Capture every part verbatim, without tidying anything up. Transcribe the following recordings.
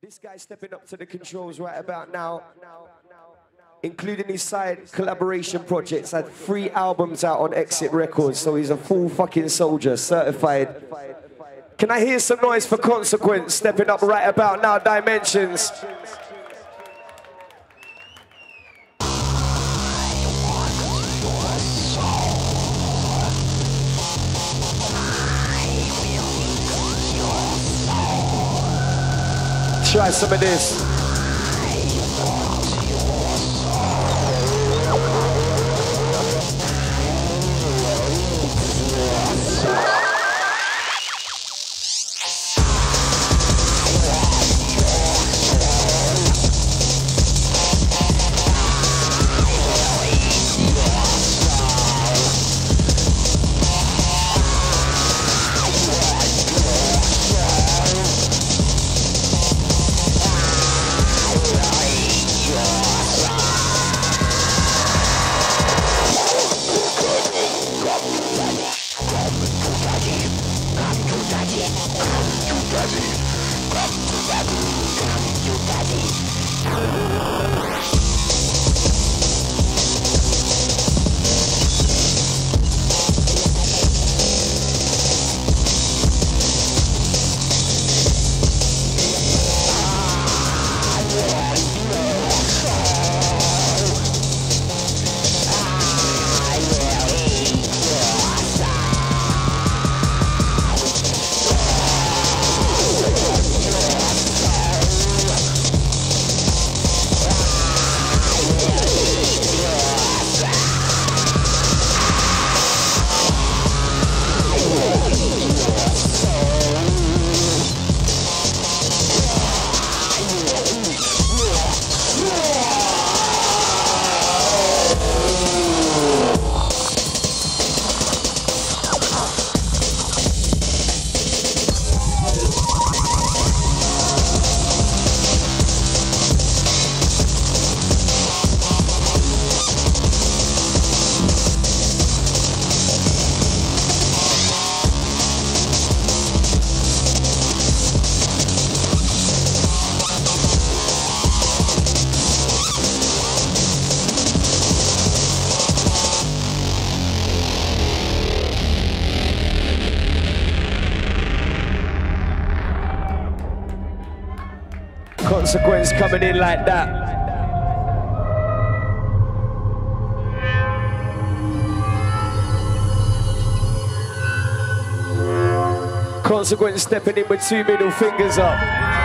This guy stepping up to the controls right about now, including his side collaboration projects, had three albums out on Exit Records, so he's a full fucking soldier, certified. Can I hear some noise for Consequence stepping up right about now, Dimensions? Try some of this. Consequence coming in like that. Consequence stepping in with two middle fingers up.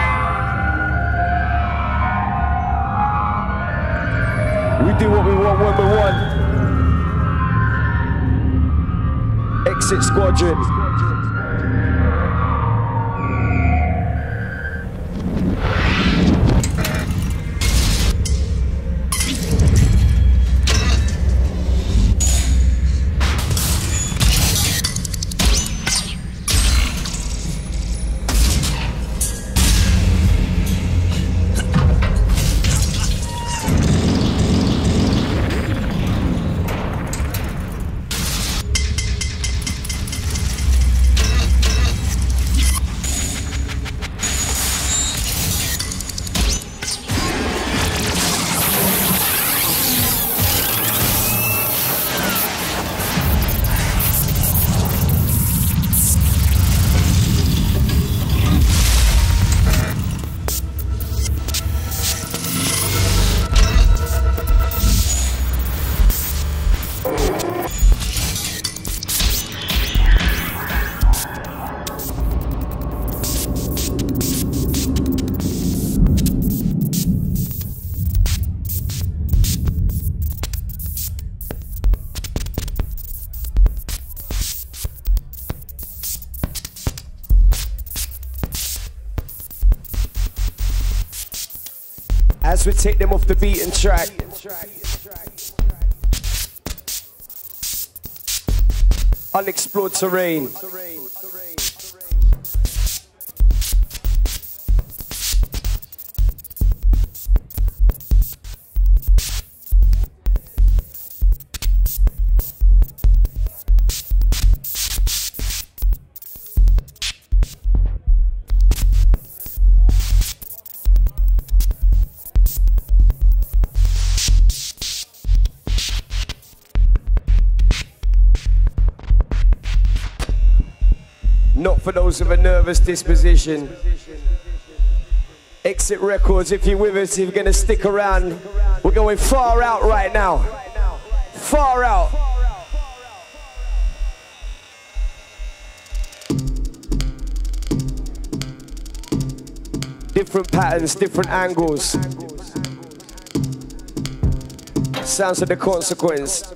We do what we want when we want. Exit Squadron. As we take them off the beaten track. Unexplored terrain. Not for those with a nervous disposition. Exit Records, if you're with us, if you're gonna stick around, we're going far out right now. Far out. Different patterns, different angles. Sounds of the consequence.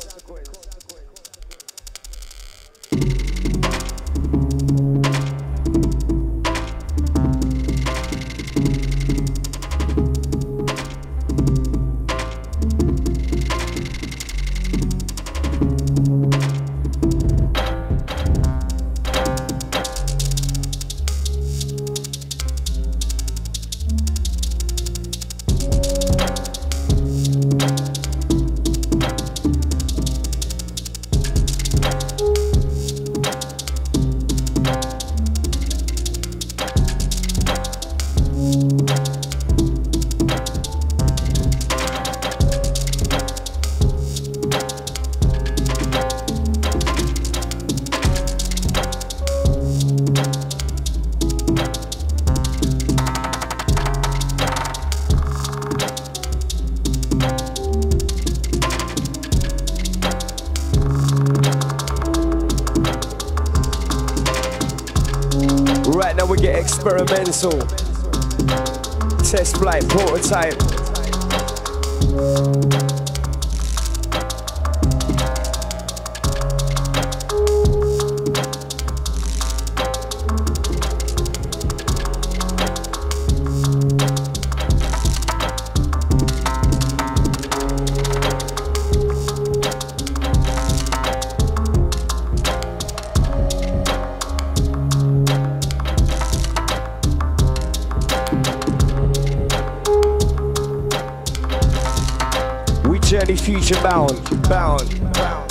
Experimental, test flight, prototype. Journey future bound, bound, bound.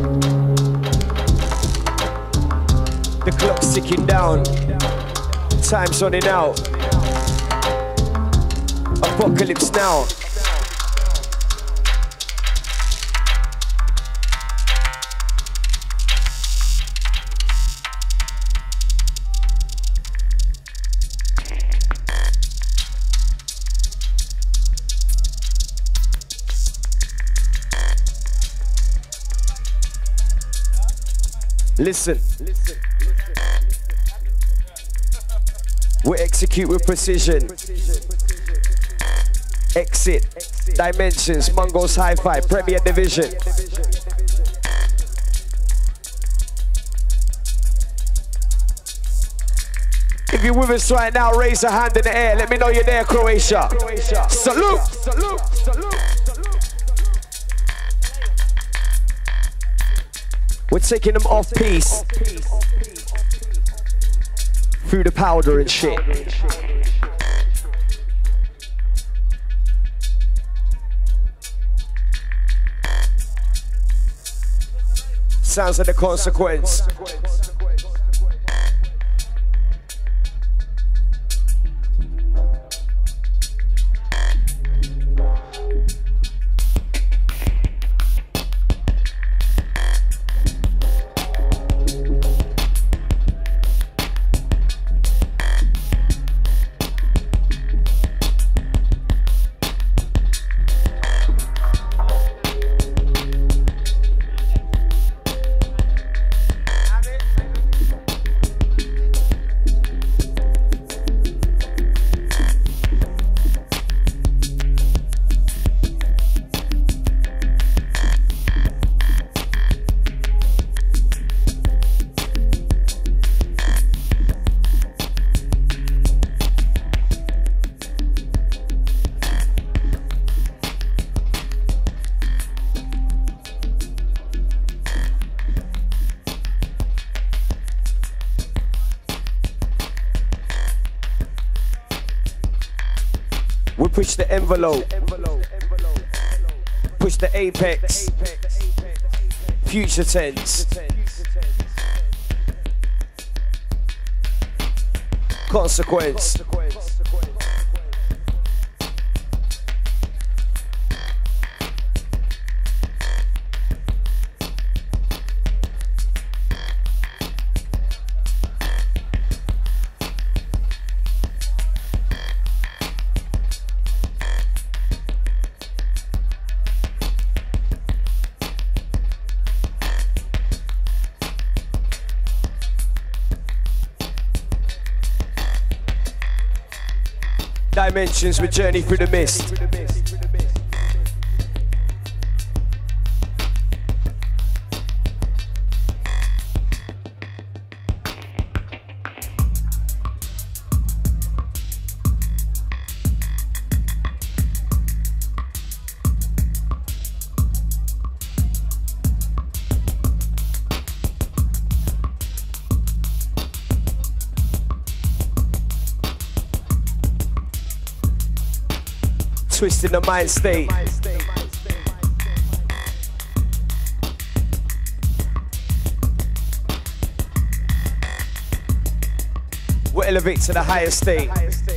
The clock's ticking down, time's running out. Apocalypse now. Listen. We execute with precision. Exit, Dimensions, Mongols Hi-Fi, Premier Division. If you're with us right now, raise a hand in the air. Let me know you're there, Croatia. Salute! Salute! Salute! We're taking them off piece through the powder and shit. Sounds like the consequence. We push the envelope, push the apex, future tense, consequence. Dimensions, we journey through the mist. Twisting the mind state. We'll elevate to the higher state.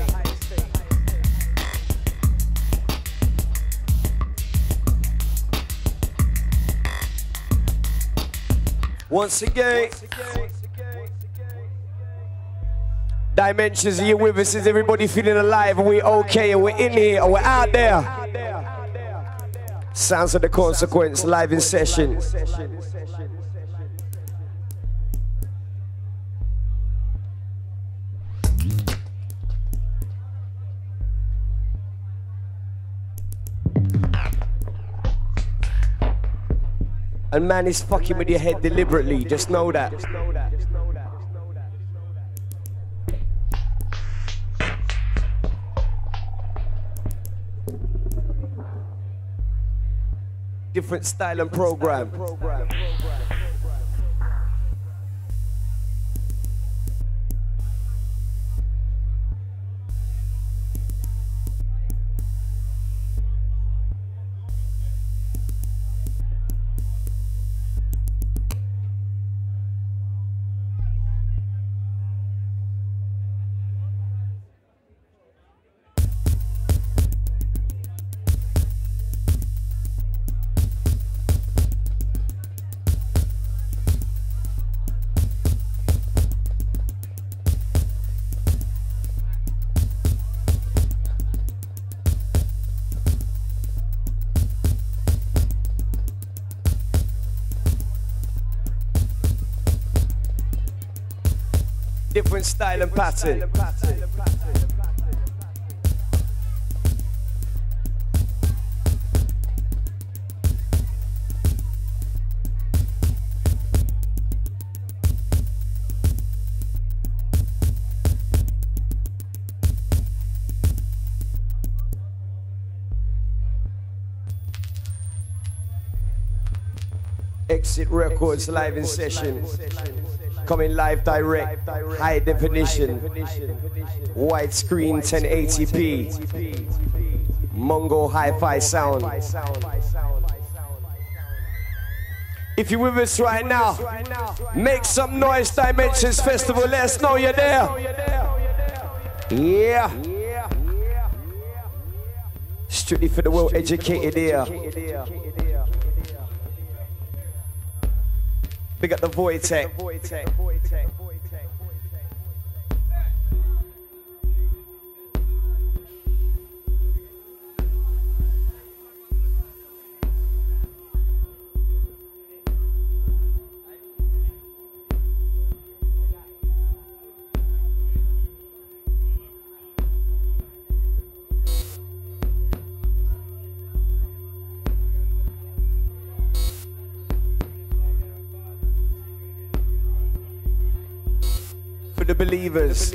Once again, Dimensions, are you with us? Is everybody feeling alive? Are we okay? Are we in here? Are we out there? Sounds of the Consequence, live in session. And man is fucking with your head deliberately, just know that. Different style and program. Different style and pattern. Exit Records, live in session. Coming live direct, high definition, widescreen ten eighty p, Mongo hi-fi sound. If you're with us right now, make some noise. Dimensions Festival, let us know you're there. Yeah. Strictly for the well-educated ear. Big up the Void Tech. The believers.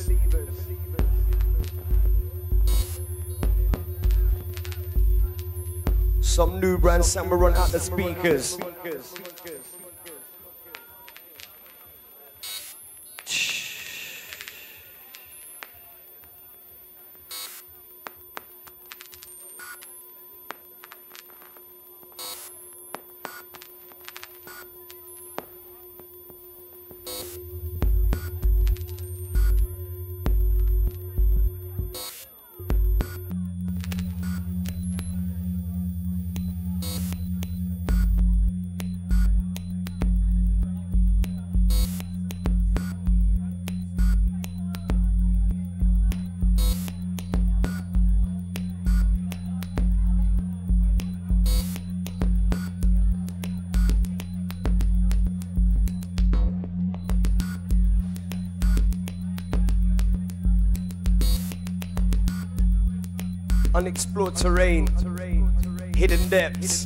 Some new brand sound will run out the speakers. Unexplored terrain, hidden depths.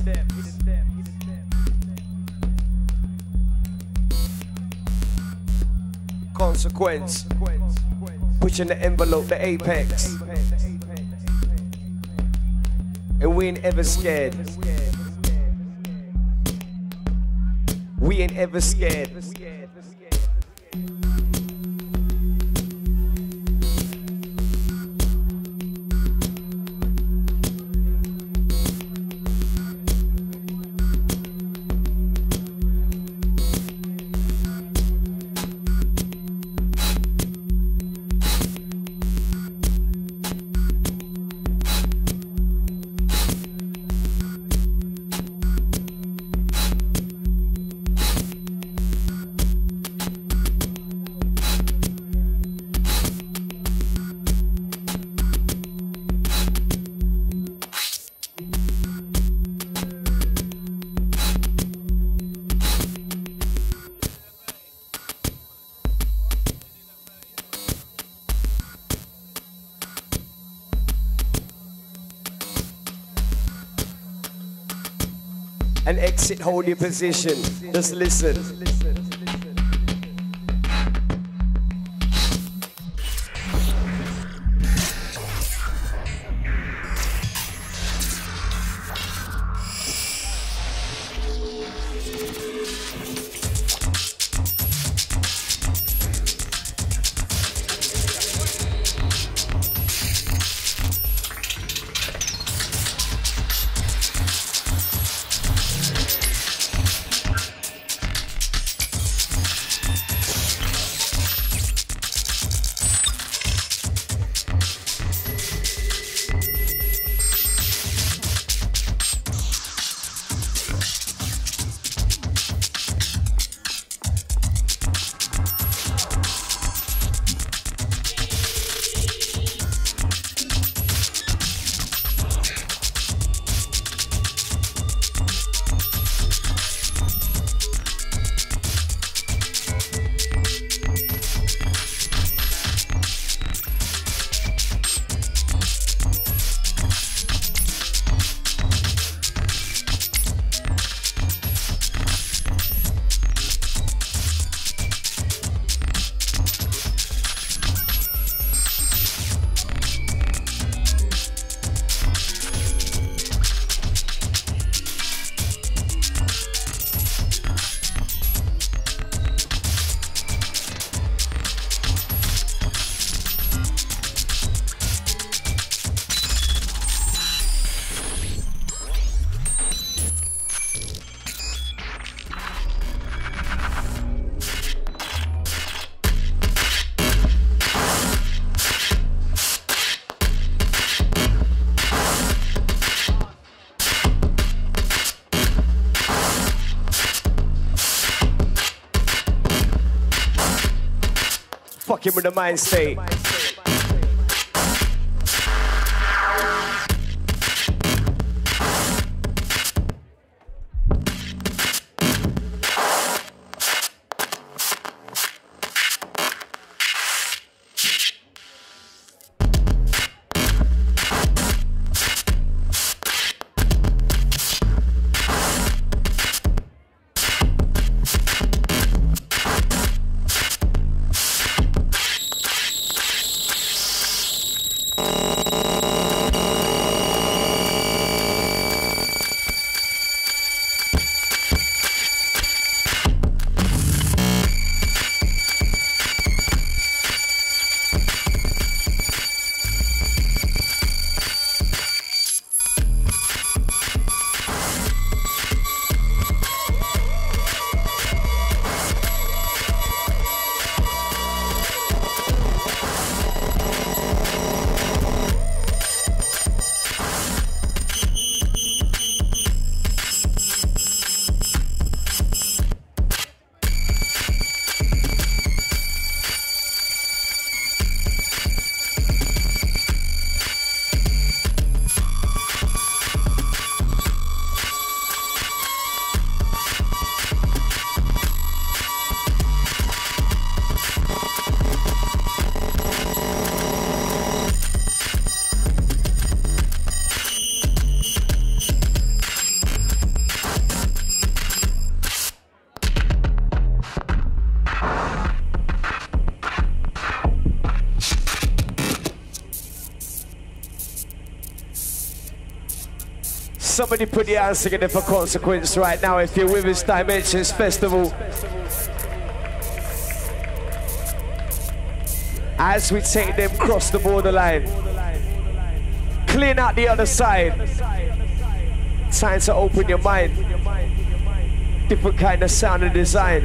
Consequence, pushing the envelope, the apex. And we ain't ever scared. We ain't ever scared. And exit, hold your position. Just listen. Fucking with the mind state. Somebody put your hands together for Consequence right now if you're with us, Dimensions Festival. As we take them across the borderline, clean out the other side. Time to open your mind. Different kind of sound and design.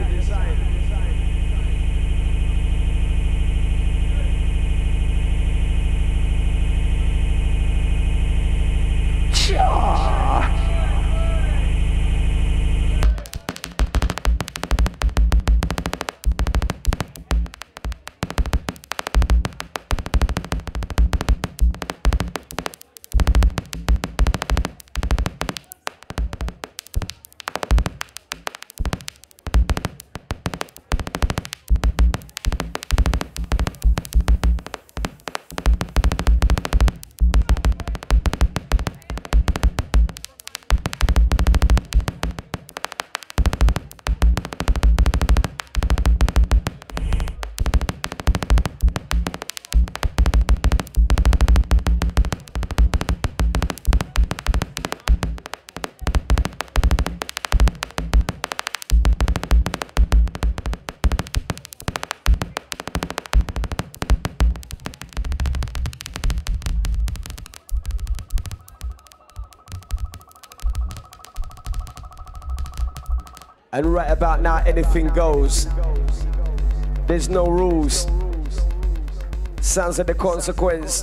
And right about now, anything goes. There's no rules. Sounds like the Consequence.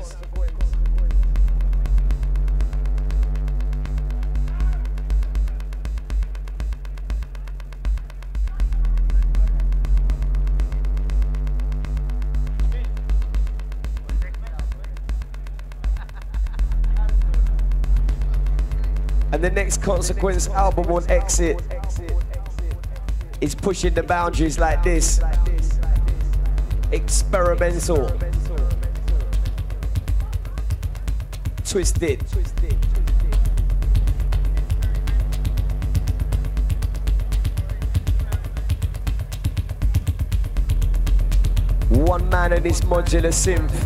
And the next Consequence album on Exit is pushing the boundaries like this. Experimental. Twisted. One man and his modular synth.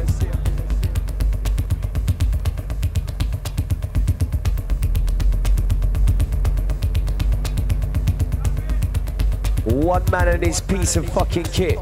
One man and his piece of fucking kit.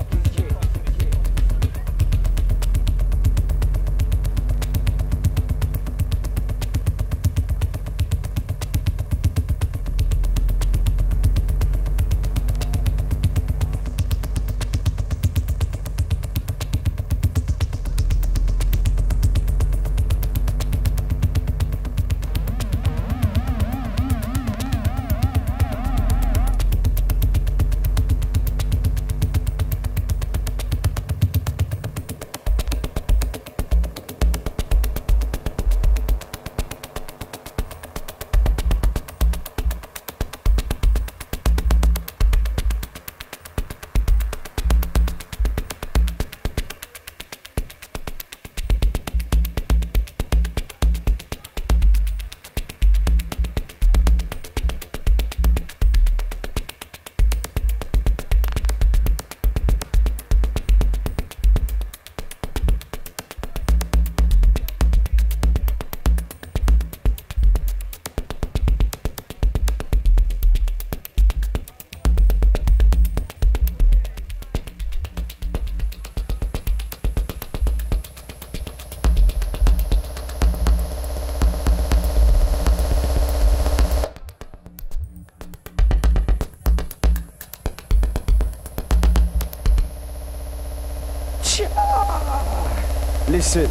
Listen.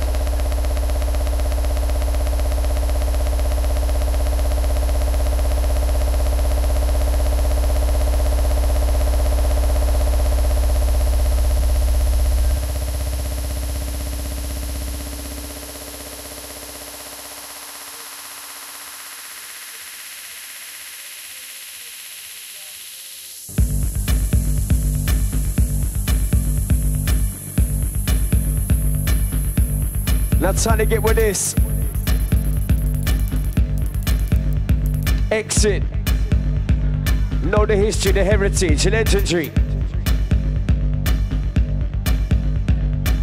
Now time to get with this. Exit. Know the history, the heritage, the legendary.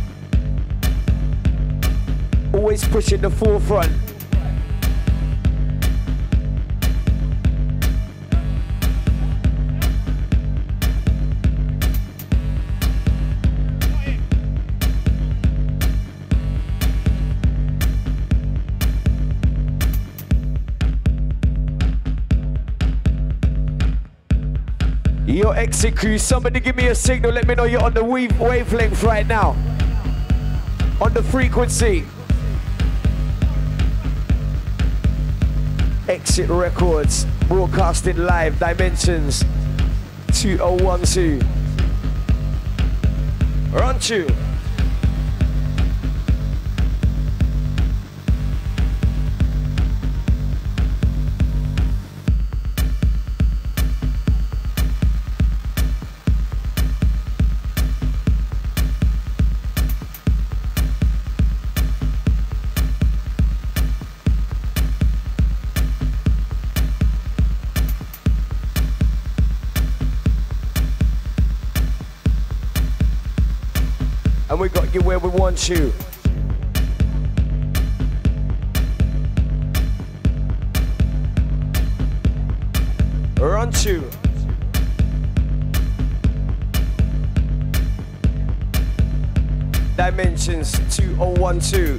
Always pushing the forefront. Your Exit crew, somebody give me a signal. Let me know you're on the wave wavelength right now. On the frequency. Exit Records, broadcasting live, Dimensions two oh one two. Run to. And we got you where we want you. Run to. Dimensions two oh one two.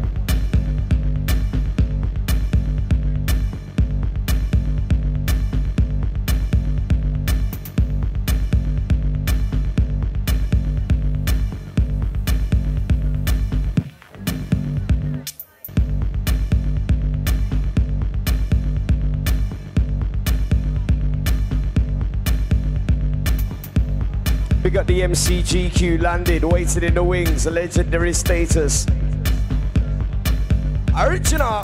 We got the M C G Q landed, waiting in the wings, a legendary status. Original.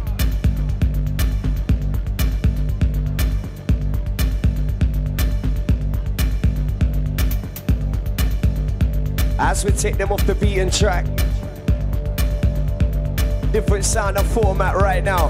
As we take them off the beaten track, different sound and format right now.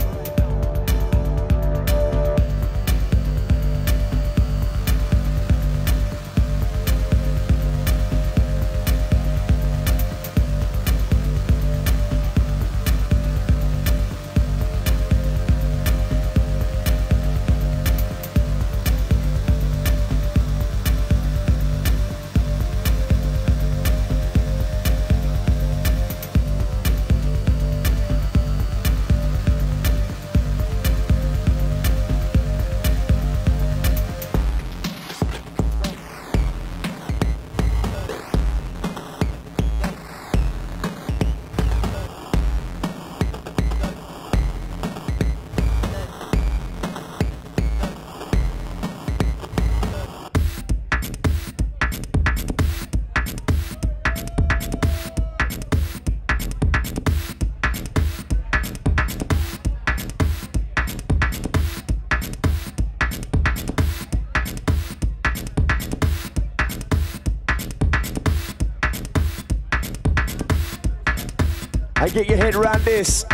And get your head around this.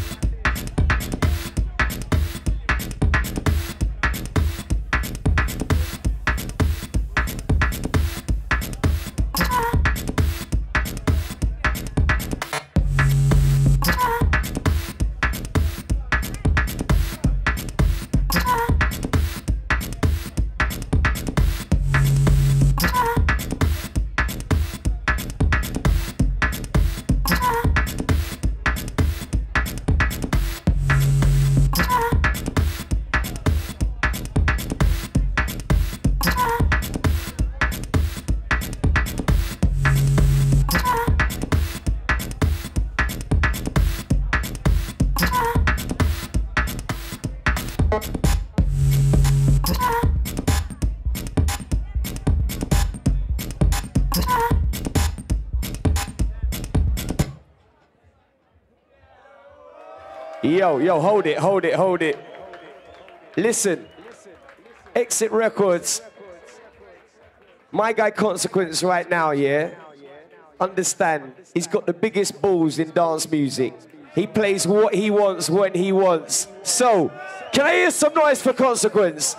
Yo, yo, hold it, hold it, hold it. Listen, Exit Records, my guy Consequence right now, yeah? Understand, he's got the biggest balls in dance music. He plays what he wants when he wants. So, can I hear some noise for Consequence?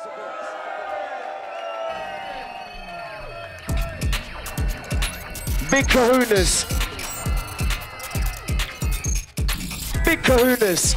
Big kahunas. Big kahunas.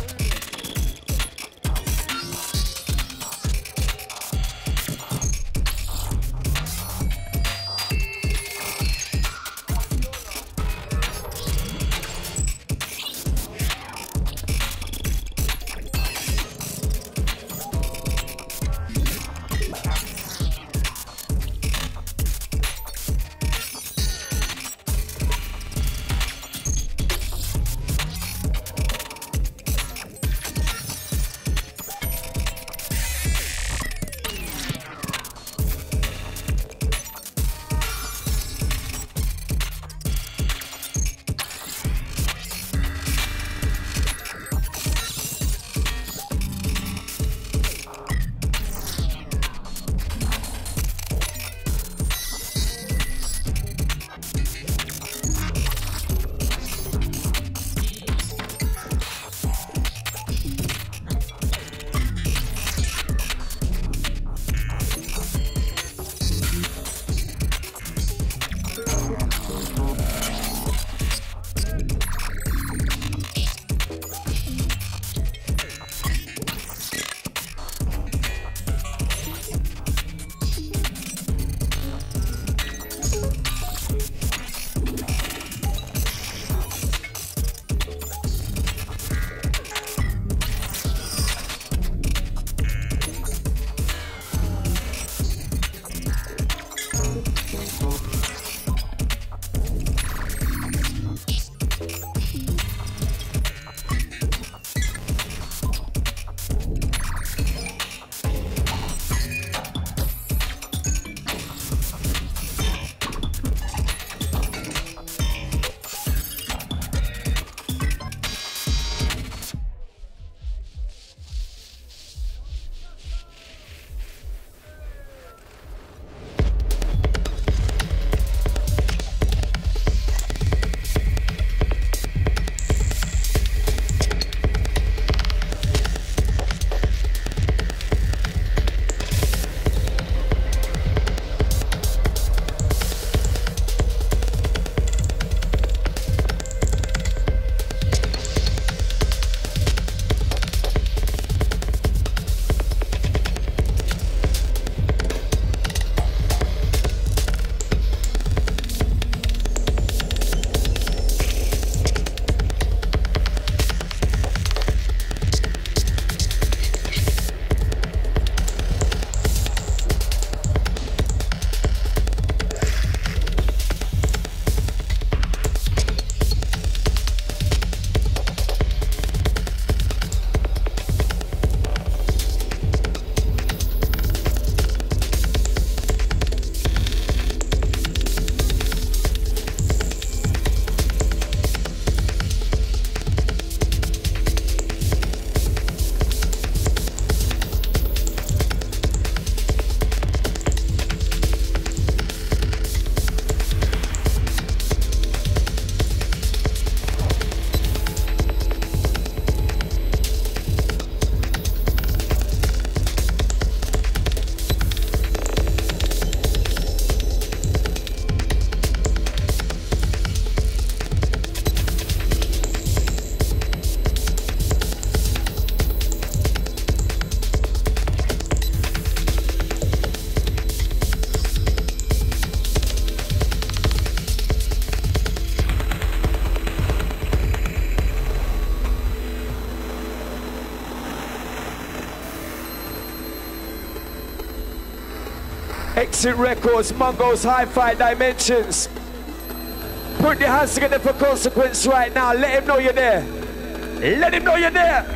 Exit Records, Mungo's Hi-Fi Dimensions. Put your hands together for Consequence right now. Let him know you're there. Let him know you're there.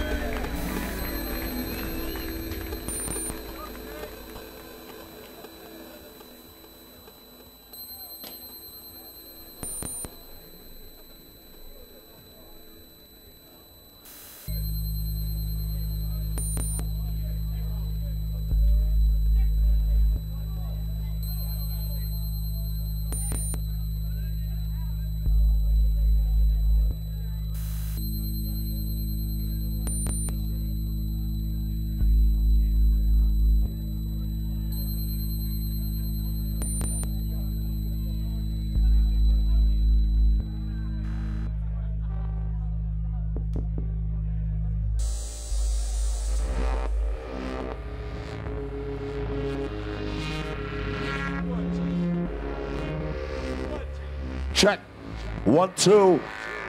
Check. One, two.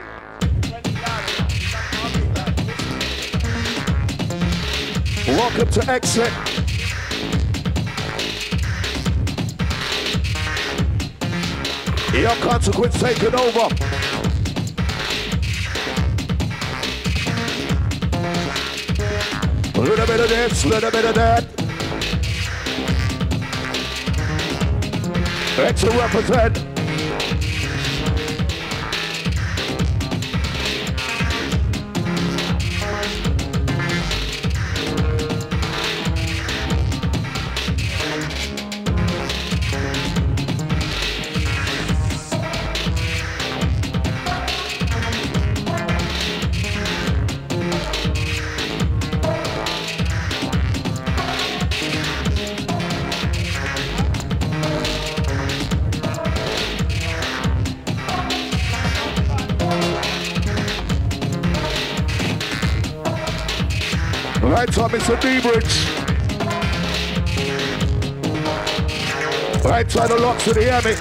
Welcome to Exit. Your Consequence taking over. A little bit of this, a little bit of that. Exit represent. Right time, Mister D-Bridge. Right side of locks to the hammock.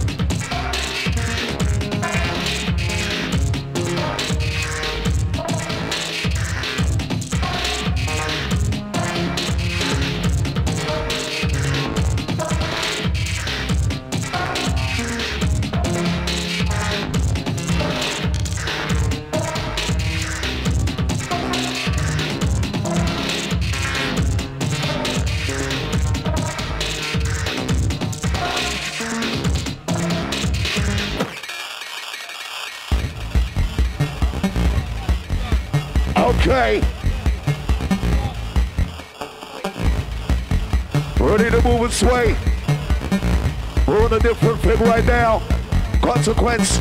Okay. Ready to move and sway. We're on a different thing right now. Consequence.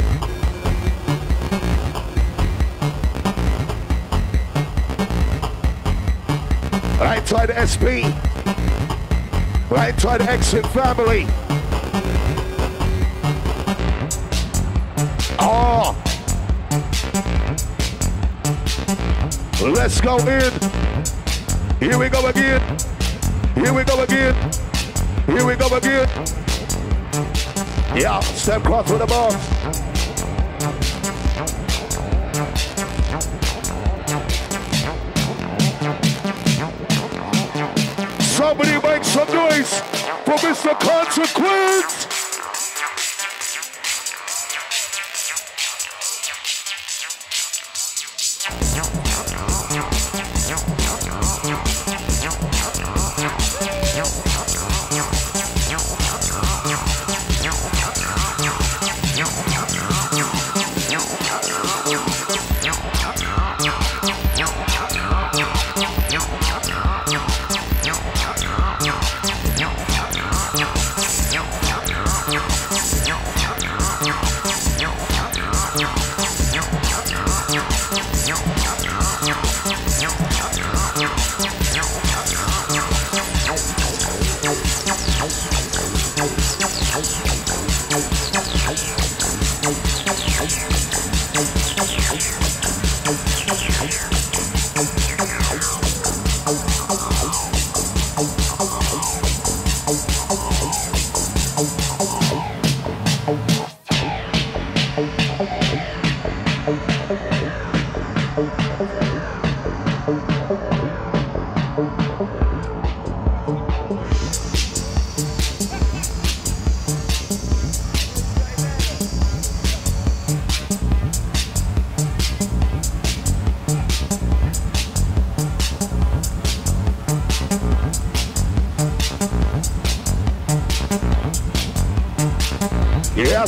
Right side S P. Right side Exit family. Oh. Let's go in. Here we go again. Here we go again. Here we go again. Yeah, step cross with the ball. Somebody make some noise for Mister Consequence.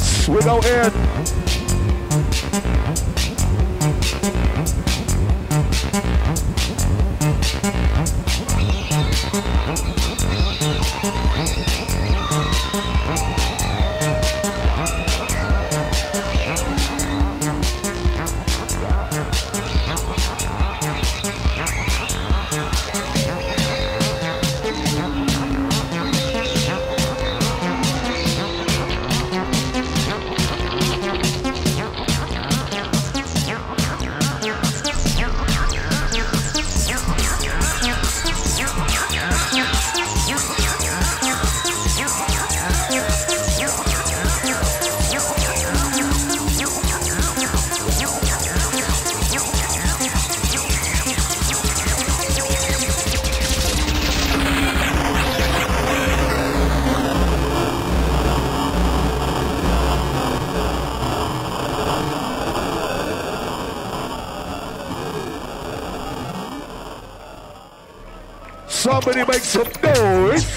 Yes, we go in. Somebody make some noise.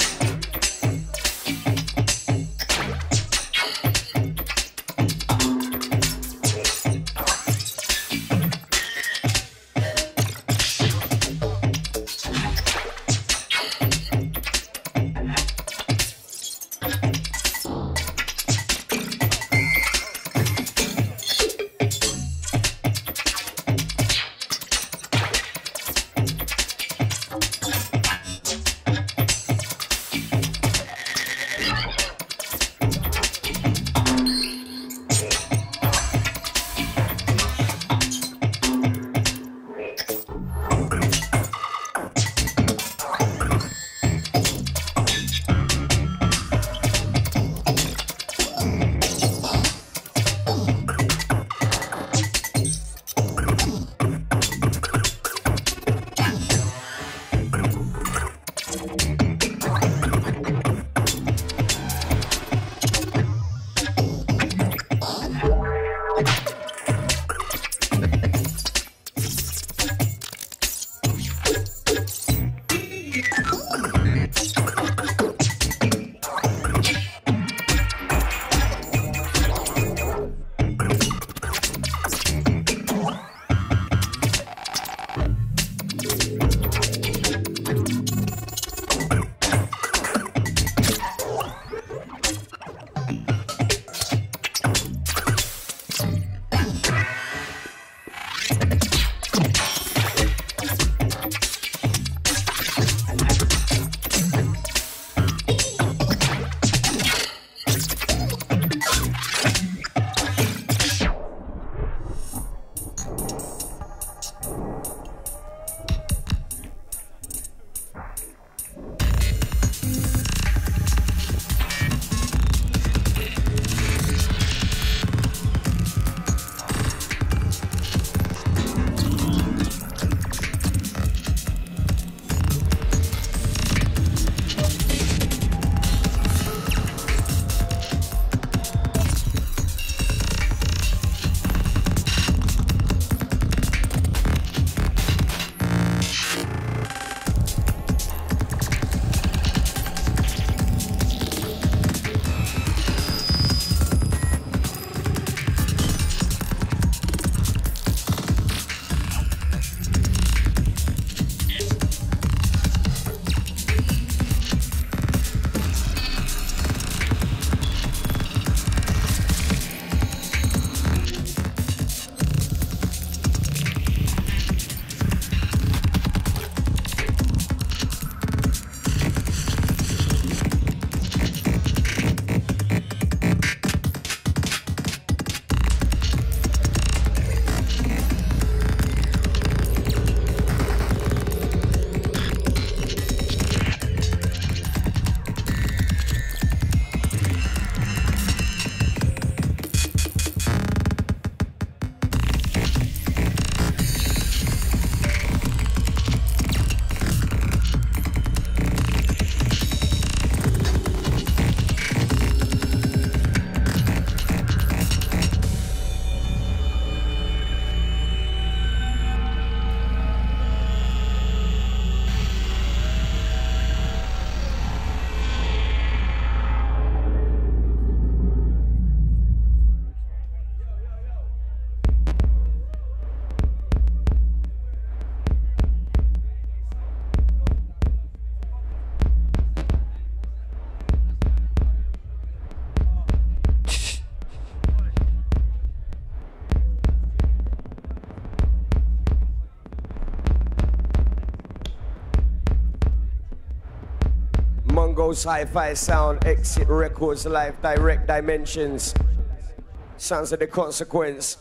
Bongos, Hi-Fi Sound, Exit Records, Live, Direct Dimensions. Sounds of the Consequence.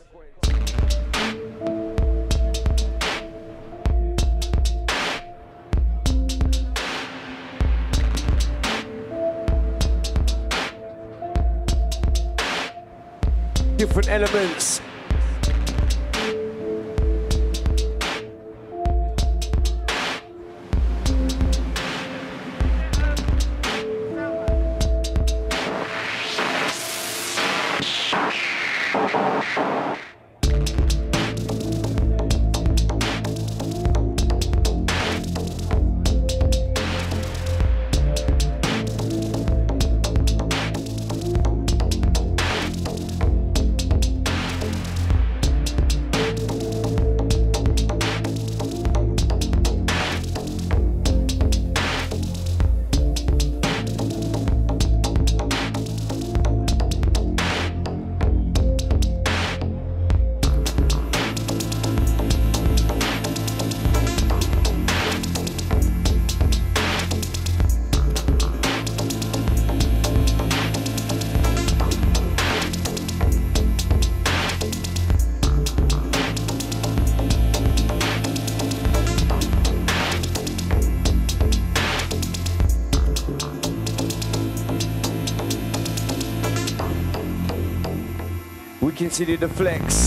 Different elements. Continue to flex.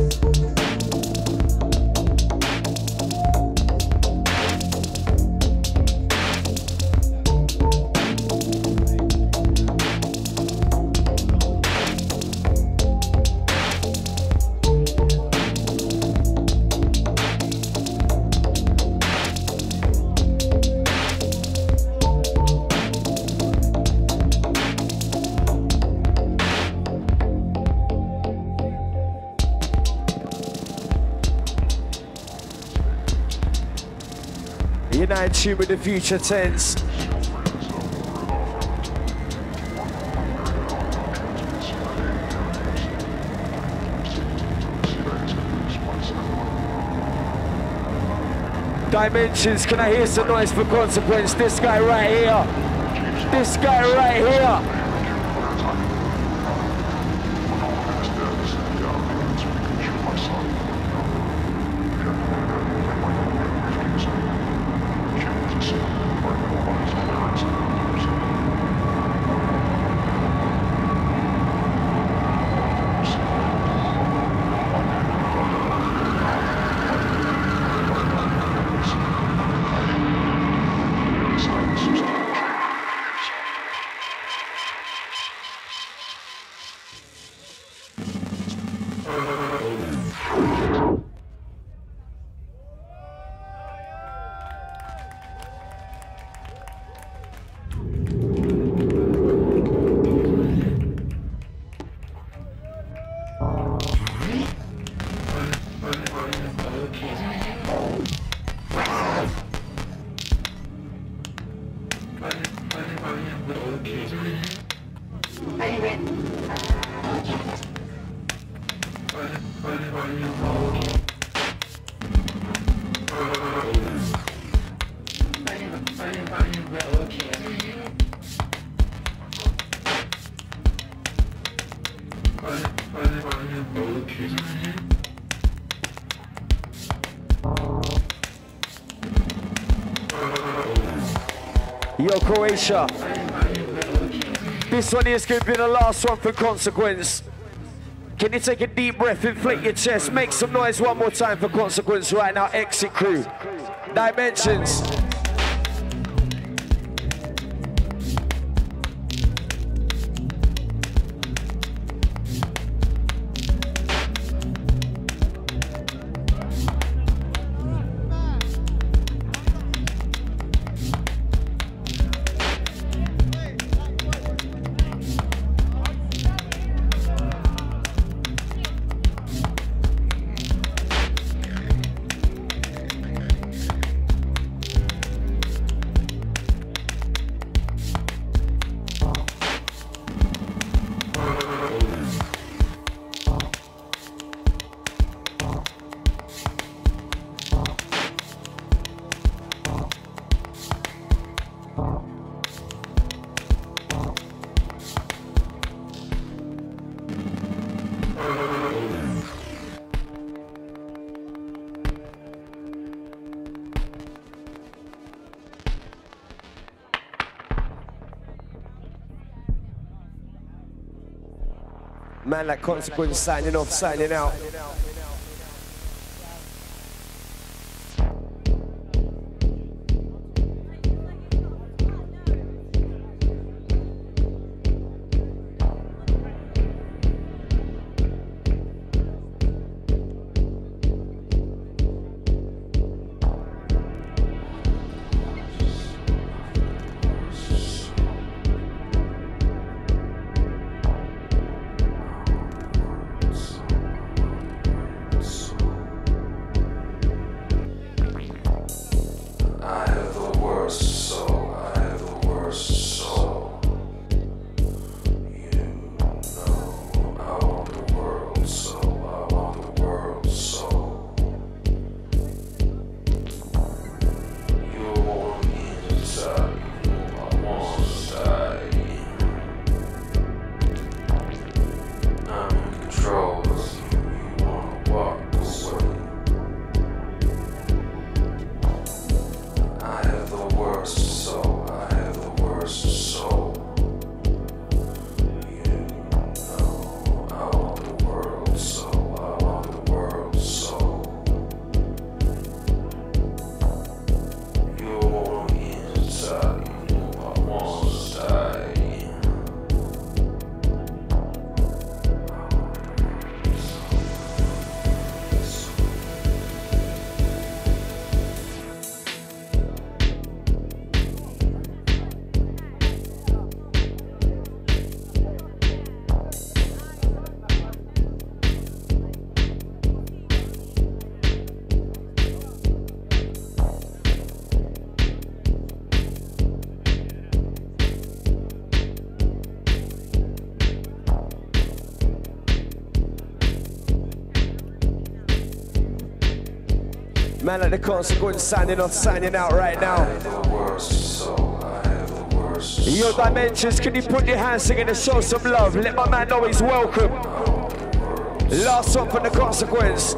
You're now in tune with the future tense. Dimensions, can I hear some noise for Consequence? This guy right here. This guy right here. Yo, Croatia. This one is going to be the last one for Consequence. Can you take a deep breath, inflate your chest, make some noise one more time for Consequence right now, Exit Crew. Dimensions. Man like Consequence signing off, signing out. Man like the Consequence signing off, signing out right now. Yo, Dimensions, can you put your hands together, show some love? Let my man know he's welcome. Last one from the Consequence.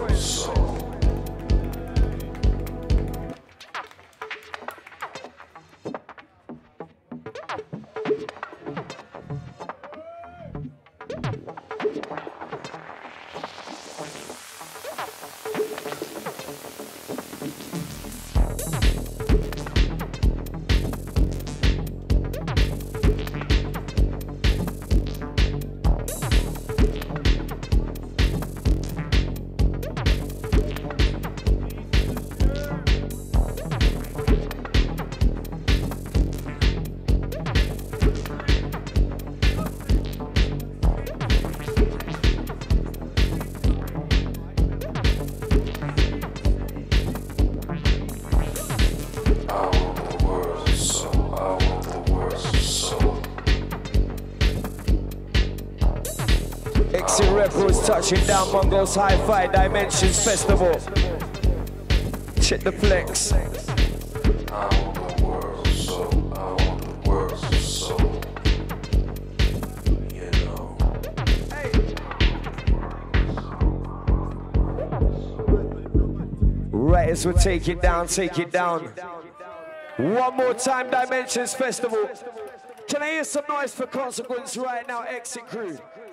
Touching down Mongo's Hi-Fi Dimensions Festival. Check the flex. I want the world so, I want the world so, you know. Right as we take it down, take it down. One more time, Dimensions Festival. Can I hear some noise for Consequence right now, Exit Crew?